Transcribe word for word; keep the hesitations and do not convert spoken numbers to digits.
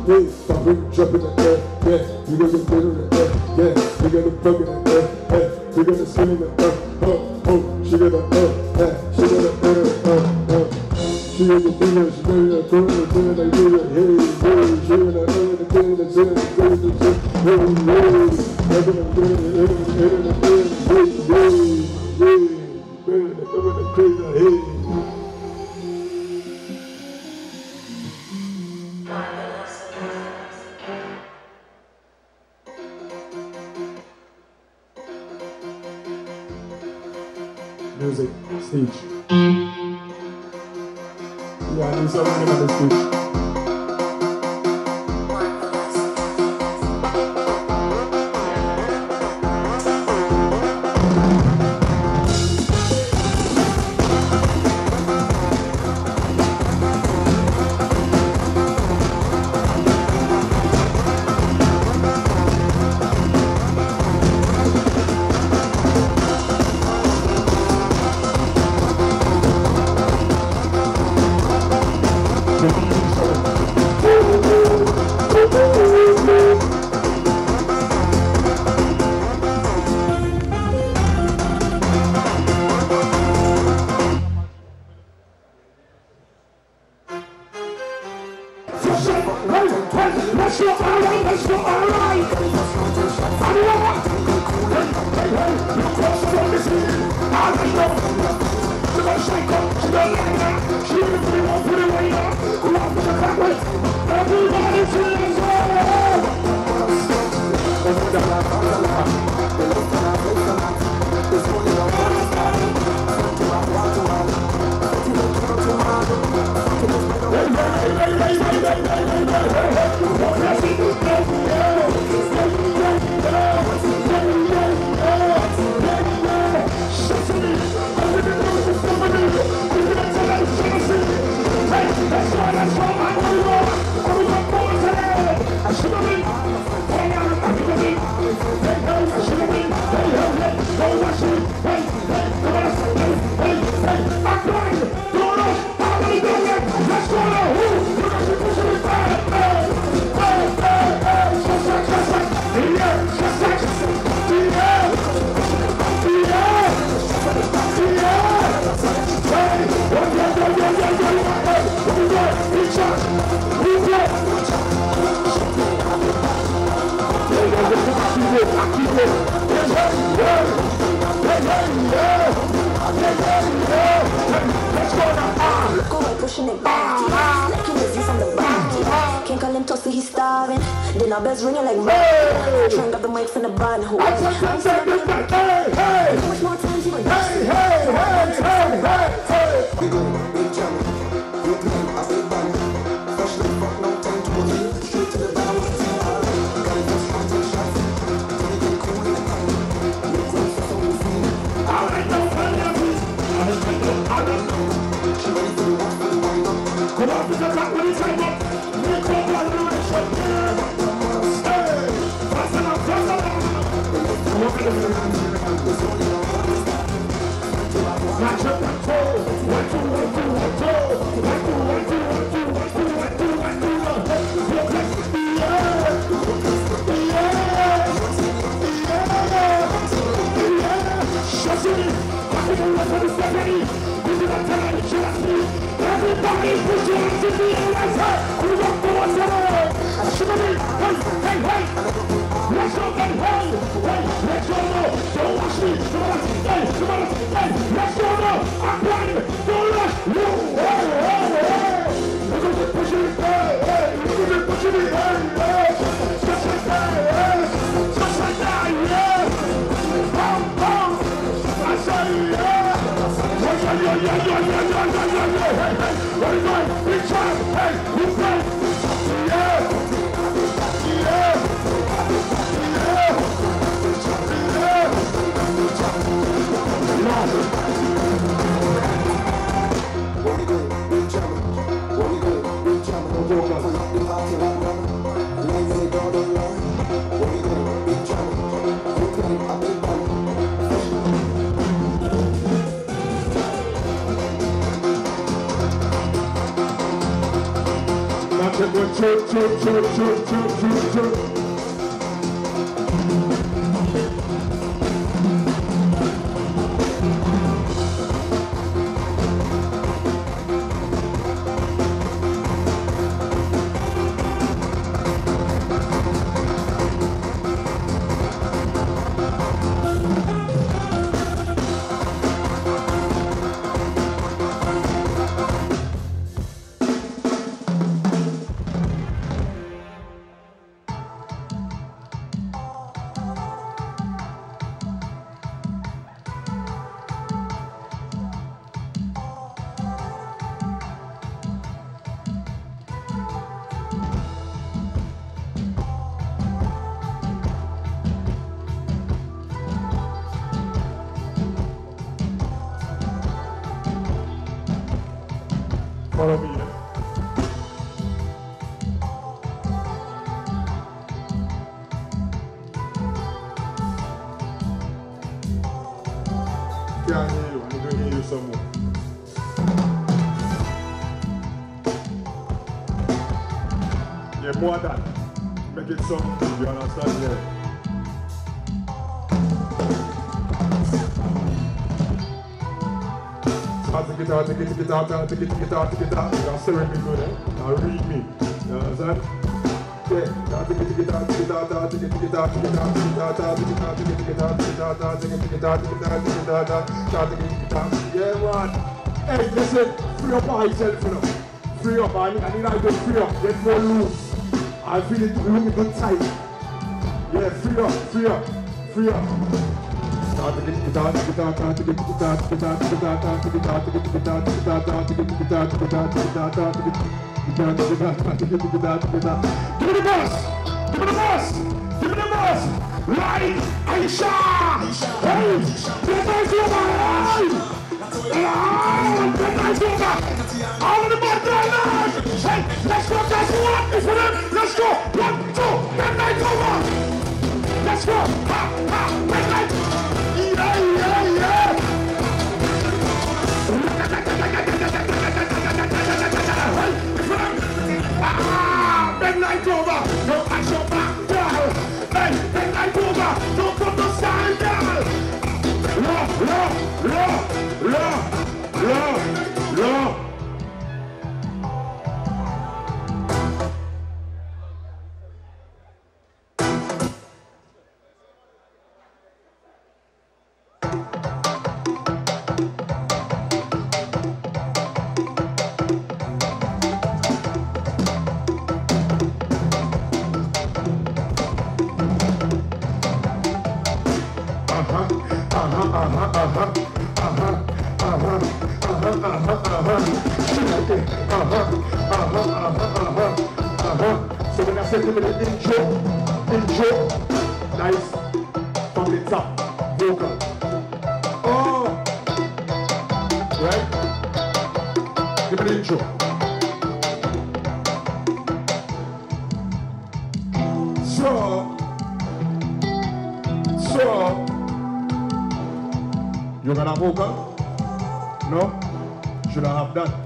yeah, stop bring drop in the air, yeah, we gonna get in the air, yeah, we gonna fuck in the air, yeah, we gonna skin in the air, oh, oh, she gonna, uh, yeah, she gonna, uh, uh, uh, she gonna do it, she gonna do it, she gonna do it, hey, hey, she gonna do it, she gonna do it, she gonna do it, hey, hey, I'm gonna do it, hey, hey, hey, hey, hey, hey, music, stage. Yeah, I need something on the stage. Let's go alright, let's go alright. I know what? Hey, hey, you cross from the sea. I know. She gon' shake up, she gon' like that. She even put it on, put it way up. Go out with the back way. Everybody to the floor. Over the block, on the block. The left and I face the night. This morning I'm on the side. To my wall, to my wall. To my wall, to my wall. Hey, hey, hey, hey, hey, hey, hey, hey, hey, hey. Pushing it back, like he was from the back. Can't call him tossy, he's starving. Then our bells ringing like hey. Trying up the mic from the band. Who hey, hey. How much more time do you want? Hey, hey, hey, hey, hey, hey. We go, big jam. We play a big band. Freshly fuck, no time to go straight to the band. Got it just hot and shots. Tell me cool in the time. You close to so easy. I don't know, I don't know. I don't know. She ready for the walk for the wind up. Come on, Mister Black, when it's time up. We come on, we make sure. Hey, pass it up, pass it up. Look at the match up and toe. One, two, one, two, one, two. One, two, one, two, one, two, one, two, one, two, one, two. Look like yeah, yeah, yeah. Shut it. Pass it over for the second. This is the time to trust me. Everybody put your hands in the air like that. We want to what's up. Shimmy, hey, hey, hey. Let's go, hey, hey. Hey, let's go, no. Don't watch me. Come on, hey, come on, hey. Let's go, no. I'm blind. Don't rush. No, hey, hey, hey. We're going to push it, hey, hey. We're going to push it, hey, hey. Just like that, hey. Just like that, yeah. Boom, boom. I say, yeah. Yeah, yeah, yeah, yeah, yeah, yeah, yeah, yeah, yeah, hey, hey, what is that? Big time, hey, who's that? Yeah, yeah, yeah, yeah. Check one, check, check, check, check, check, check, check. Follow me, yeah? Can't hear you, I'm gonna hear you some more. Yeah, more than that. Make it some, you understand? Yeah. Take it out, take it, take it out, take it, take it out, take it out. Now steering me good, eh? Now read me. You understand? Yeah. Now take it, take it out, take it out, take it, take it out, take it out, take it out, take it out, take it, take it out, take it out, take it, take it out, take it out, take it out, take it, take it out. Yeah, man. Hey, listen, free up yourself, you know. Free up, I need, I need to free up, get more loose. I feel it looking good tight. Yeah, free up, free up, free up. Give me the boss! Give me the boss! Give me the boss! Right! Aisha! Hey! Get my over! Get my over! All of the button! Hey! Let's go! Guys, one! Is for them! Let's go! One, two! Midnight over! Let's go! Ha! Ha! Midnight! Yeah! Yeah! Yeah! Ah! Midnight over! No action back, girl! Hey! Midnight over! Don't come to stand, girl! Law! Law! Law! Law! Law! So when I said to me the intro, intro, nice, from the top, vocal. Oh, right? Give me the intro. So, so, you gonna vocal? No? Should I have that?